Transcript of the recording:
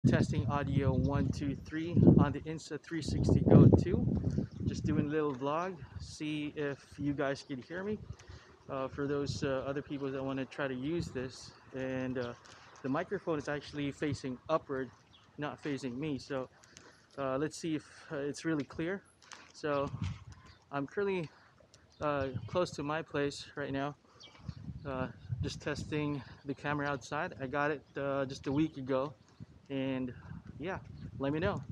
Testing audio 1 2 3 on the Insta 360 Go 2. Just doing a little vlog, see if you guys can hear me. For those other people that want to try to use this, and the microphone is actually facing upward, not facing me. So let's see if it's really clear. So I'm currently close to my place right now. Uh, just testing the camera outside. I got it just a week ago, and yeah, let me know.